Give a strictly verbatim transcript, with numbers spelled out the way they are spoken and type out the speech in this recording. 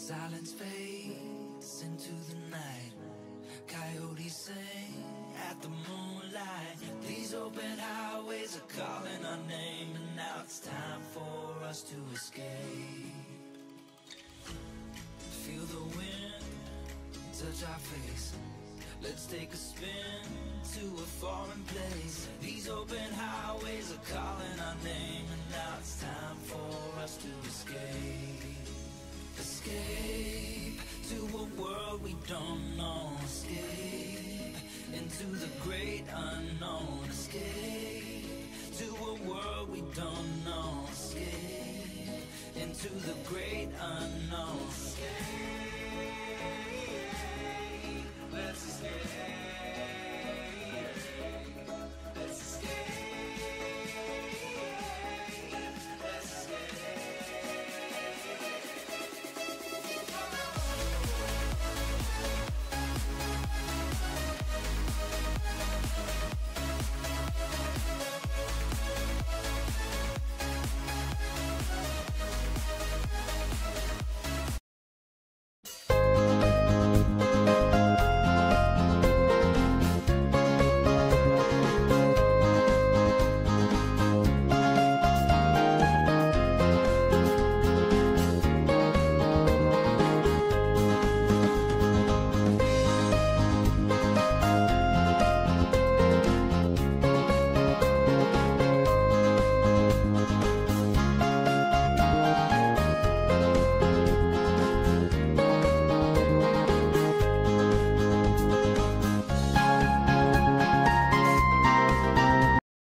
Silence fades into the night. Coyotes sing at the moonlight. These open highways are calling our name, and now it's time for us to escape. Feel the wind touch our face. Let's take a spin to a foreign place. These open highways are calling our name, and now it's time for us to escape. Escape to a world we don't know. Escape into the great unknown. Escape to a world we don't know. Escape into the great unknown. Escape, let's escape.